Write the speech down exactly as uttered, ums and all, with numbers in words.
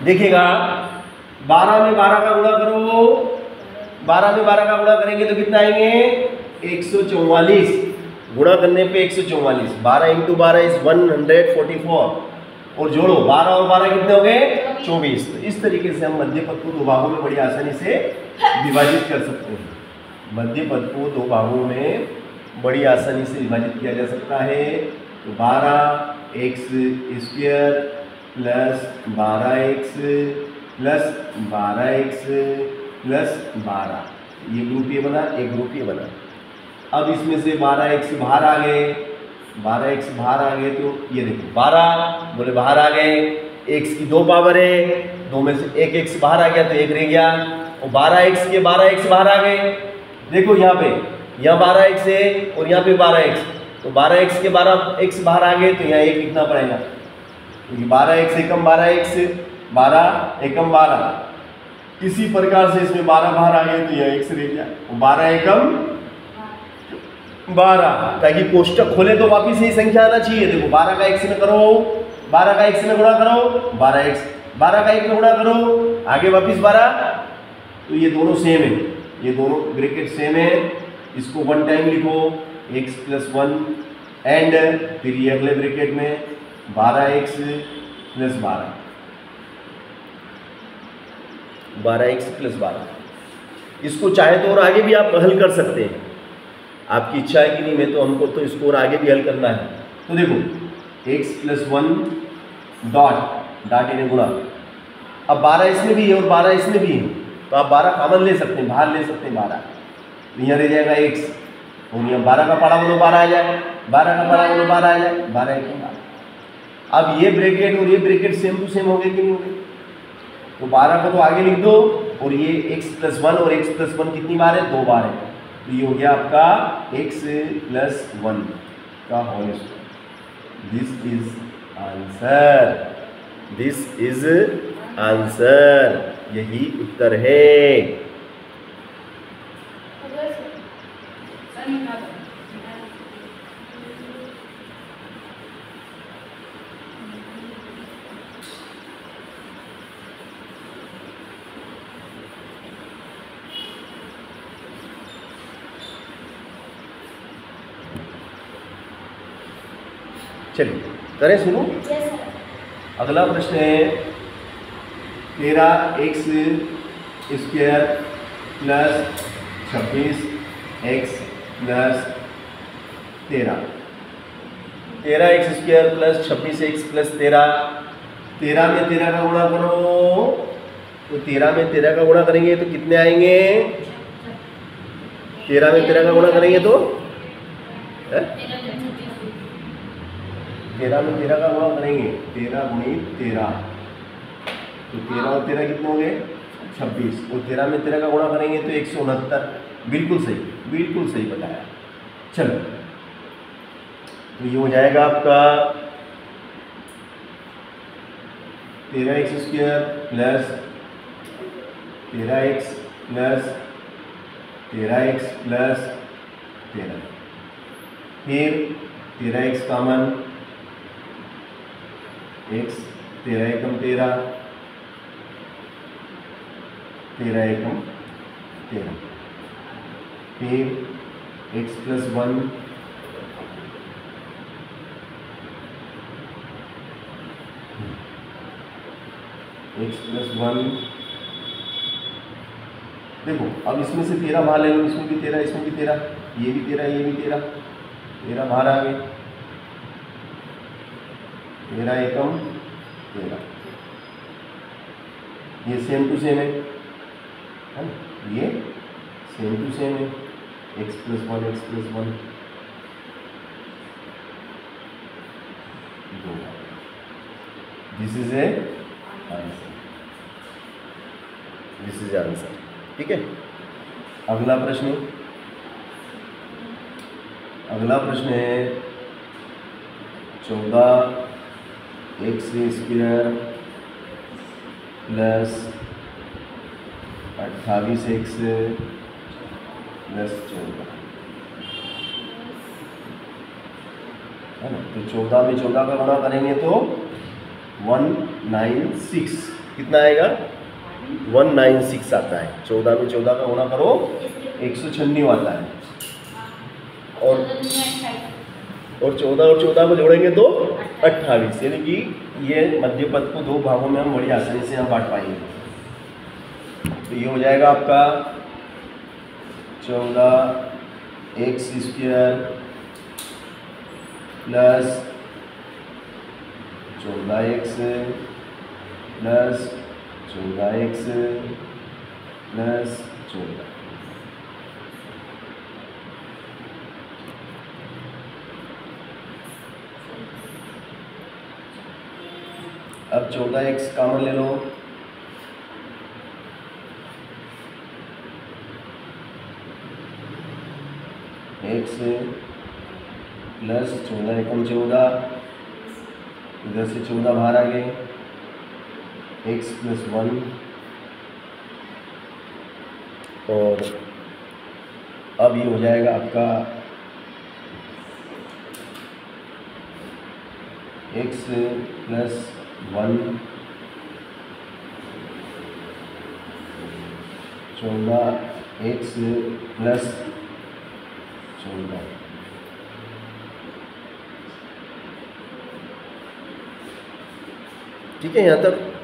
देखिएगा बारह में बारह का गुणा करो, बारह में बारह का गुणा करेंगे तो कितना आएंगे एक सौ चौवालीस। गुणा करने पे एक सौ चौवालीस, बारह इंटू बारह is one hundred forty four और जोड़ो बारह और बारह कितने हो गए चौबीस। तो इस तरीके से हम मध्य पद को दो भागों में बड़ी आसानी से विभाजित कर सकते हैं। मध्य पद को दो भागों में बड़ी आसानी से विभाजित किया जा सकता है। तो बारह एक्स स्क्वायर प्लस बारह एक्स प्लस बारह एक्स प्लस बारह, ये ग्रुप ये बना, एक ग्रुप ये बना। अब इसमें से बारह एक्स बाहर आ गए, बारह एक्स बाहर आ गए तो ये देखो बारह बोले बाहर आ गए, एक्स की दो पावर है, दो में से एक एक्स बाहर आ गया तो एक रह गया, और बारह एक्स के बारह एक्स बाहर आ गए। देखो यहाँ पे यहाँ बारह एक्स है और यहाँ पे बारह एक्स, तो बारह एक्स के बारह एक्स बाहर आ गए तो यहाँ एक लिखना पड़ेगा, क्योंकि बारह एक्स एकम बारह एक्स, बारह एकम बारह। इसी प्रकार से इसमें बारह बाहर आ गए तो यहाँ एक्स रह गया, बारह एकम बारह, ताकि कोष्टक खोले तो वापिस यही संख्या आना चाहिए। देखो बारह का एक्स में करो, बारह का एक्स में गुणा करो, बारह एक्स, बारह का एक में गुणा करो, आगे वापिस बारह, तो ये दोनों सेम है, ये दोनों ब्रैकेट सेम है। इसको वन टाइम लिखो एक्स प्लस वन एंड फिर ये अगले ब्रैकेट में बारह एक्स प्लस बारह, बारह एक्स प्लस बारह। इसको चाहे तो और आगे भी आप हल कर सकते हैं, आपकी इच्छा है कि नहीं, मैं तो हमको तो इसको और आगे भी हल करना है। तो देखो x plus one dot dot इन्हें गुणा, अब बारह इसमें भी है और बारह इसमें भी है, तो आप बारह कॉमन ले सकते हैं, बाहर ले सकते हैं बारह, यहाँ रह जाएगा एक्स और यहाँ बारह का पाड़ा बोलो बारह आ जाए, बारह का पाड़ा बोलो बारह आ जाए, बारह एक बारह। अब ये ब्रैकेट और ये ब्रैकेट सेम टू सेम हो गए कि नहीं हो गए, तो बारह को तो आगे लिख दो, और ये एक्स प्लस वन और एक्स प्लस वन कितनी बार है, दो बार है, तो ये हो गया आपका x प्लस वन का whole square. This is answer, this is answer, यही उत्तर है। चलिए करें शुरू। अगला प्रश्न है तेरह एक्स स्क्वायर प्लस छब्बीस एक्स प्लस तेरह, तेरह एक्स स्क्वायर प्लस छब्बीस एक्स प्लस तेरह। तेरह में तेरह का गुणा करो, तो तेरह में तेरह का गुणा करेंगे तो कितने आएंगे, तेरह में तेरह का गुणा करेंगे तो है? तेरह में तेरह का गुणा करेंगे, तेरह गुणित तेरह, तो तेरह और तेरह कितने होंगे छब्बीस, और तेरह में तेरह का गुणा करेंगे तो एक सौ उनहत्तर। बिल्कुल सही, बिल्कुल सही बताया। चलो तो ये हो जाएगा आपका तेरह एक्स स्क्वायर प्लस तेरह एक्स प्लस तेरह एक्स प्लस तेरह, फिर तेरह एक्स कॉमन, एक्स तेरह एकम तेरह, तेरह एकम तेरह, फिर x plus one, x plus one. देखो अब इसमें से तेरह बाहर ले लो, इसमें भी तेरह, इसमें भी तेरह, ये भी तेरह, ये भी तेरह, तेरह बाहर आ गए, तेरह एकम तेरह, ये सेम टू सेम है, है ना, ये सेम टू सेम है, x plus one x plus one, this is a answer, this is answer. ठीक है, अगला प्रश्न, अगला प्रश्न है चौदह एक्स स्क्वायर प्लस अट्ठाईस एक्स प्लस चौदह, है ना। तो चौदह में चौदह का गुणा करेंगे तो वन नाइन सिक्स कितना आएगा, वन नाइन सिक्स आता है। चौदह में चौदह का गुणा करो, एक सौ छन्नी आता है। और और चौदह और चौदह को जोड़ेंगे तो अट्ठाईस, यानी कि ये मध्य पद को दो भागों में हम बड़ी आसानी से हम बांट पाएंगे। तो ये हो जाएगा आपका चौदह एक्स स्क्वायर प्लस चौदह एक्स प्लस चौदह एक्स प्लस चौदह। अब चौदह एक्स कॉमन ले लो, एक्स प्लस चौदह एकम चौदह, इधर से चौदह बाहर आ गए, एक्स प्लस वन, और अब ये हो जाएगा आपका एक्स प्लस वन चौदह एक्स प्लस चौदह। ठीक है, यहाँ तक